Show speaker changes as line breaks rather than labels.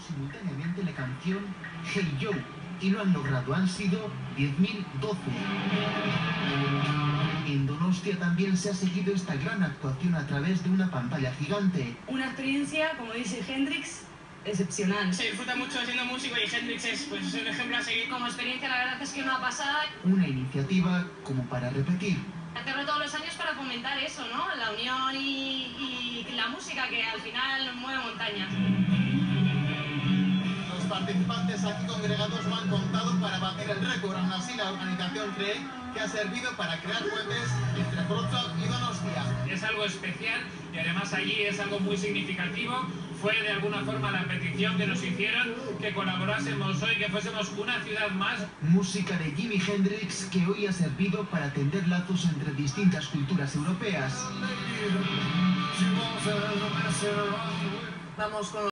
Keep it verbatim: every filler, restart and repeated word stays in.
simultáneamente la canción Hey Joe, y lo han logrado, han sido diez mil doce. En Donostia también se ha seguido esta gran actuación a través de una pantalla gigante.
Una experiencia, como dice Hendrix, excepcional.
Se disfruta mucho siendo músico y Hendrix es pues, un ejemplo a seguir.
Como experiencia, la verdad es que una pasada.
Una iniciativa como para repetir.
Hacerlo todos los años para fomentar eso, ¿no? La unión y, y la música, que al final mueve montañas.
Los participantes aquí congregados lo han contado para batir el récord. Aún así, la organización cree que ha servido para crear puentes entre Wrocław y Donostia.
Es algo especial y además allí es algo muy significativo. Fue de alguna forma la petición que nos hicieron que colaborásemos hoy, que fuésemos una ciudad más.
Música de Jimi Hendrix que hoy ha servido para tender lazos entre distintas culturas europeas.
Vamos con